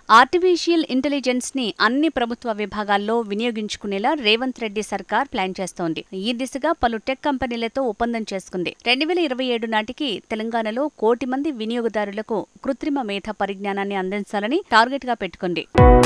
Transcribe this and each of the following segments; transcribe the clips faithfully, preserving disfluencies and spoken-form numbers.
Artificial intelligence ని అన్ని ప్రభుత్వ విభాగాల్లో వినియోగించుకునేలా రేవంత్ రెడ్డి సర్కార్ ప్లాన్ చేస్తోంది. ఈ దిశగా పలు టెక్ కంపెనీలతో ఒప్పందం చేసుకుంది. రెండు వేల ఇరవై ఏడు నాటికి తెలంగాణలో కోటి మంది వినియోగదారులకు కృత్రిమ మేధ పరిజ్ఞానాన్ని అందించాలని టార్గెట్ గా పెట్టుకుంది.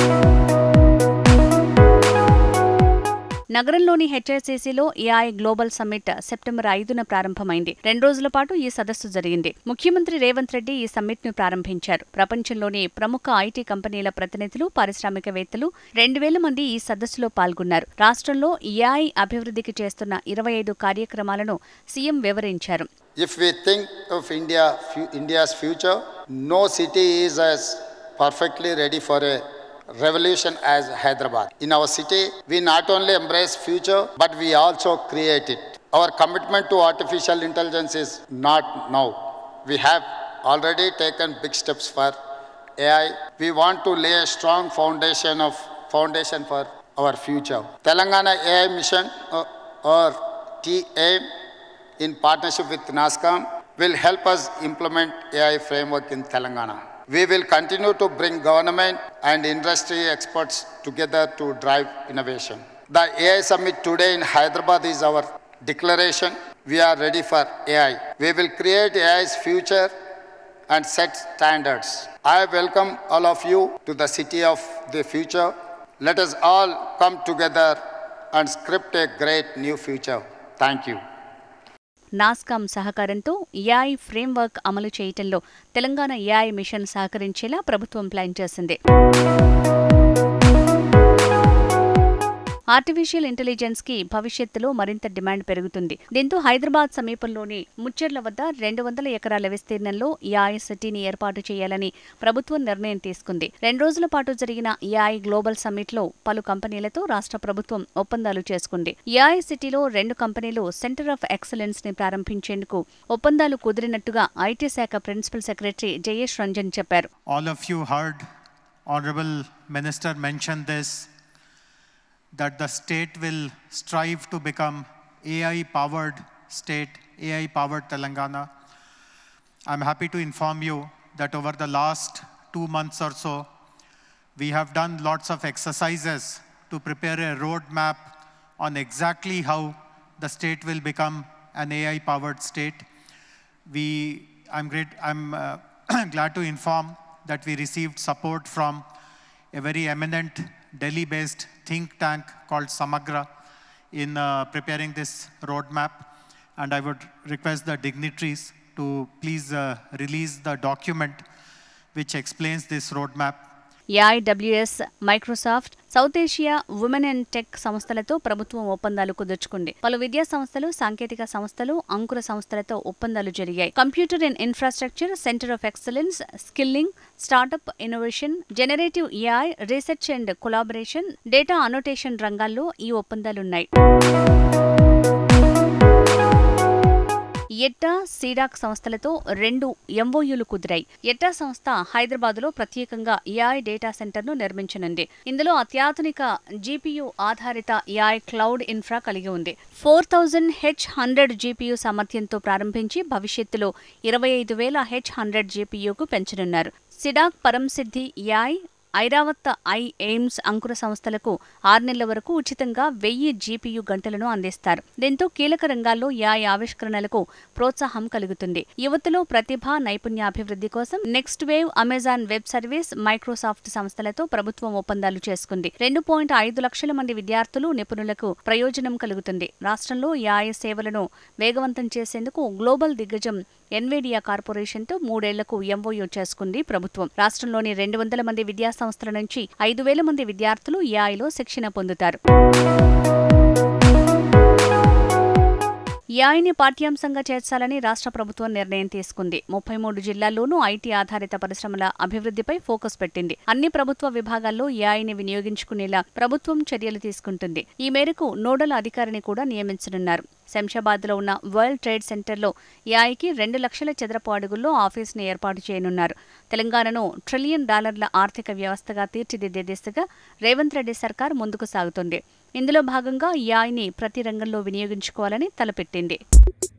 నగరంలోని హెచ్ఐసిసిలో ఏఐ గ్లోబల్ సమ్మిట్ సెప్టెంబర్ ఐదున ప్రారంభమైంది. రెండు రోజుల పాటు ఈ సదస్సు జరిగింది. ముఖ్యమంత్రి రేవంత్ రెడ్డి ఈ సమ్మిట్ ను ప్రారంభించారు. ప్రపంచంలోని ప్రముఖ ఐటీ కంపెనీల ప్రతినిధులు, పారిశ్రామికవేత్తలు రెండు వేల మంది ఈ సదస్సులో పాల్గొన్నారు. రాష్ట్రంలో ఏఐ అభివృద్ధికి చేస్తున్న ఇరవై ఐదు కార్యక్రమాలను సీఎం వివరించారు. If we think of India, India's future, no city is as perfectly ready for a revolution as Hyderabad. In our city, we not only embrace future, but we also create it. Our commitment to artificial intelligence is not now. We have already taken big steps for A I. We want to lay a strong foundation of foundation for our future. Telangana A I Mission uh, or T A I M in partnership with NASSCOM will help us implement A I framework in Telangana. We will continue to bring government and industry experts together to drive innovation. The A I Summit today in Hyderabad is our declaration. We are ready for A I. We will create A I's future and set standards. I welcome all of you to the city of the future. Let us all come together and script a great new future. Thank you. NASSCOM సహకారంతో AI framework అమలు చేయటంలో Telangana AI machine సహకరించేలా ప్రభుత్వం plan చేసింది. Artificial intelligence కి భవిష్యత్తులో మరింత demand పెరుగుతుంది. దీంతో హైదరాబాద్ సమీపంలోని ముచ్చెర్ల వద్ద రెండు వందల ఎకరాల విస్తీర్ణంలో ఏఐ సిటీని ఏర్పాటు చేయాలని ప్రభుత్వం నిర్ణయం తీసుకుంది. రెండు రోజుల పాటు జరిగిన ఏఐ గ్లోబల్ సమ్మిట్ లో పలు కంపెనీలతో రాష్ట్ర ప్రభుత్వం ఒప్పందాలు చేసుకుంది. ఏఐ సిటీలో రెండు కంపెనీలు సెంటర్ ఆఫ్ ఎక్సలెన్స్ ని ప్రారంభించేందుకు ఒప్పందాలు కుదిరినట్టుగా ఐటీ శాఖ ప్రిన్సిపల్ సెక్రటరీ జయేష్ రంజన్ చెప్పారు. All of you heard Honorable Minister mention this, that the state will strive to become A I-powered state, A I-powered Telangana. I'm happy to inform you that over the last two months or so, we have done lots of exercises to prepare a roadmap on exactly how the state will become an A I-powered state. We, I'm great, I'm uh, glad to inform that we received support from a very eminent Delhi-based think tank called Samagra in uh, preparing this roadmap, and I would request the dignitaries to please uh, release the document which explains this roadmap. AIWS, Microsoft, South Asia women and tech సంస్థలతో ప్రభుత్వం ఒప్పందాలు కుదుర్చుకుంది. పలు విద్యా సంస్థలు, సాంకేతిక సంస్థలు, అంకుర సంస్థలతో ఒప్పందాలు జరిగాయి. Computer and infrastructure, centre of excellence, skilling, startup innovation, generative AI, research and collaboration, data annotation రంగాల్లో ఈ ఒప్పందాలున్నాయి. ఎట్టా, సీడాక్ సంస్థలతో రెండు ఎంఓయూలు కుదిరాయి. ఎట్టా సంస్థ హైదరాబాద్లో ప్రత్యేకంగా ఏఐ డేటా సెంటర్ను నిర్మించనుంది. ఇందులో అత్యాధునిక జీపీయూ ఆధారిత ఏఐ క్లౌడ్ ఇన్ఫ్రా కలిగి ఉంది. Four thousand H hundred GPU సామర్థ్యంతో ప్రారంభించి భవిష్యత్తులో ఇరవై ఐదు వేల హెచ్ హండ్రెడ్ జీపీయూకు పెంచనున్నారు. సిడాక్, పరంసిద్ధి ఏఐ, ఐరావత్ ఐ ఎయిమ్స్ అంకుర సంస్థలకు ఆరు నెలల వరకు ఉచితంగా వెయ్యి జీపీయూ గంటలను అందిస్తారు. దీంతో కీలక రంగాల్లో ఏఐ ఆవిష్కరణలకు ప్రోత్సాహం కలుగుతుంది. యువతలో ప్రతిభ, నైపుణ్యాభివృద్ధి కోసం next wave, Amazon web service, Microsoft సంస్థలతో ప్రభుత్వం ఒప్పందాలు చేసుకుంది. రెండు పాయింట్ ఐదు లక్షల మంది విద్యార్థులు, నిపుణులకు ప్రయోజనం కలుగుతుంది. రాష్ట్రంలో ఏఐ సేవలను వేగవంతం చేసేందుకు గ్లోబల్ దిగ్గజం ఎన్విడియా కార్పొరేషన్తో మూడేళ్లకు ఎంఓయూ చేసుకుంది ప్రభుత్వం. రాష్ట్రంలోని రెండు వందల మంది విద్యా సంస్థల నుంచి ఐదు వేల మంది విద్యార్థులు ఏఐలో శిక్షణ పొందుతారు. ఏఐని పాఠ్యాంశంగా చేర్చాలని రాష్ట్ర ప్రభుత్వం నిర్ణయం తీసుకుంది. ముప్పై మూడు జిల్లాల్లోనూ ఐటీ ఆధారిత పరిశ్రమల అభివృద్ధిపై ఫోకస్ పెట్టింది. అన్ని ప్రభుత్వ విభాగాల్లో ఏఐని వినియోగించుకునేలా ప్రభుత్వం చర్యలు తీసుకుంటుంది. ఈ మేరకు నోడల్ అధికారిని కూడా నియమించనున్నారు. శంషాబాద్లో ఉన్న వరల్డ్ ట్రేడ్ సెంటర్లో ఏఐకి రెండు లక్షల చదరపు అడుగుల్లో ఆఫీసును ఏర్పాటు చేయనున్నారు. తెలంగాణను ట్రిలియన్ డాలర్ల ఆర్థిక వ్యవస్థగా తీర్చిదిద్దే దిశగా రేవంత్ రెడ్డి సర్కార్ ముందుకు సాగుతోంది. ఇందులో భాగంగా ఏఐని ప్రతి రంగంలో వినియోగించుకోవాలని తలపెట్టింది.